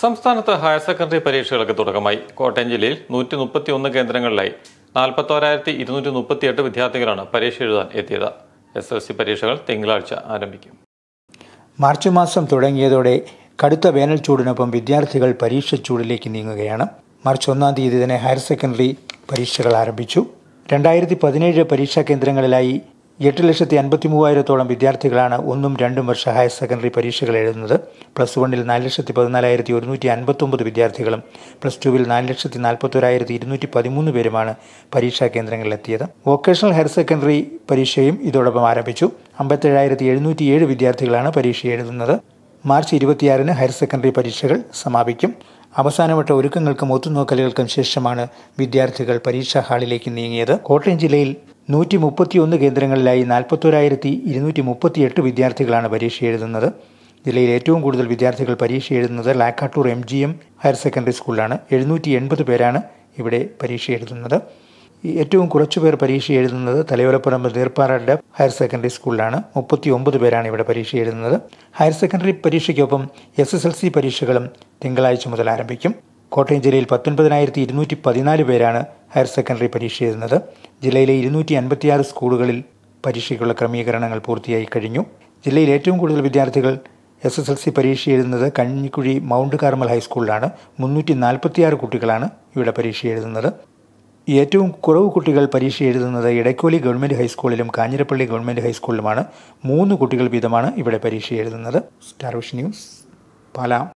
സംസ്ഥാനത്ത് higher secondary പരീക്ഷകൾക്ക് തുടക്കമായി. കോട്ടയം ജില്ലയിൽ 131 കേന്ദ്രങ്ങളിലായി 41,238 വിദ്യാർത്ഥികളാണ് പരീക്ഷ എഴുതാൻ എത്തിയത്. SSLC പരീക്ഷകൾ തിങ്കളാഴ്ച ആരംഭിക്കും. മാർച്ച് മാസം തുടങ്ങിയതോടെ കടുത്ത വേനൽ ചൂടിനൊപ്പം വിദ്യാർത്ഥികൾ പരീക്ഷ ചൂടിലേക്ക് നീങ്ങുകയാണ്. മാർച്ച് 1 തീയതി തന്നെ ഹയർ സെക്കൻഡറി പരീക്ഷകൾ ആരംഭിച്ചു. 2017 പരീക്ഷാ കേന്ദ്രങ്ങളിലായി 8,53,000-ഓളം വിദ്യാർത്ഥികളാണ് 1ഉം 2ഉം വർഷ ഹയർ സെക്കൻഡറി പരീക്ഷകൾ എഴുതുന്നത്. പ്ലസ് 1-ൽ 4,14,159 വിദ്യാർത്ഥികളും പ്ലസ് 2-ൽ 4,41,213 പേരുമാണ് പരീക്ഷാ കേന്ദ്രങ്ങളിലെത്തിയത്. വൊക്കേഷണൽ ഹയർ സെക്കൻഡറി പരീക്ഷയും ഇതോടൊപ്പം ആരംഭിച്ചു. 57,707 വിദ്യാർത്ഥികളാണ് പരീക്ഷ എഴുതുന്നത്. മാർച്ച് 26-ന് ഹയർ സെക്കൻഡറി പരീക്ഷകൾ സമാപിക്കും. അവസാനവട്ട ഒരുക്കങ്ങൾക്കും ഒത്തുനോക്കലുകൾക്കും ശേഷമാണ് വിദ്യാർത്ഥികൾ പരീക്ഷാ ഹാളിലേക്ക് നീങ്ങിയത്. കോട്ടയം ജില്ലയിൽ 131 കേന്ദ്രങ്ങളിലായി 41,238 വിദ്യാർത്ഥികളാണ് പരീക്ഷ എഴുതുന്നത്. ജില്ലയിൽ ഏറ്റവും കൂടുതൽ വിദ്യാർത്ഥികൾ പരീക്ഷ എഴുതുന്നത് ലാക്കാട്ടൂർ MGM ഹയർ സെക്കൻഡറി സ്കൂളിലാണ്. 780 പേരാണ് ഇവിടെ പരീക്ഷ എഴുതുന്നത്. ഏറ്റവും കുറച്ചുപേർ പരീക്ഷ എഴുതുന്നത് Thalayolaparambu Neerpara deaf higher secondary സ്കൂളിലാണ്. 39 പേരാണ് ഇവിടെ പരീക്ഷ എഴുതുന്നത്. ഹയർ സെക്കൻഡറി പരീക്ഷയ്ക്കൊപ്പം SSLC പരീക്ഷകളും തിങ്കളാഴ്ച മുതൽ ആരംഭിക്കും. കോട്ടയം ജില്ലയിൽ 19,214 പേരാണ് ഹയർ സെക്കൻഡറി പരീക്ഷ എഴുതുന്നത്. ജില്ലയിലെ 256 സ്കൂളുകളിൽ പരീക്ഷയ്ക്കുള്ള ക്രമീകരണങ്ങൾ പൂർത്തിയായി കഴിഞ്ഞു. ജില്ലയിൽ ഏറ്റവും കൂടുതൽ വിദ്യാർത്ഥികൾ SSLC പരീക്ഷ എഴുതുന്നത് കഞ്ഞിക്കുഴി മൗണ്ട് കാർമൽ ഹൈസ്കൂളിലാണ്. 346 കുട്ടികളാണ് ഇവിടെ പരീക്ഷ എഴുതുന്നത്. ഏറ്റവും കുറവ് കുട്ടികൾ പരീക്ഷ എഴുതുന്നത് ഇടയ്ക്കോലി ഗവൺമെൻറ് ഹൈസ്കൂളിലും കാഞ്ഞിരപ്പള്ളി ഗവൺമെൻറ് ഹൈസ്കൂളിലുമാണ്. 3 കുട്ടികൾ വീതമാണ് ഇവിടെ പരീക്ഷ എഴുതുന്നത്. Star vision news, Pala.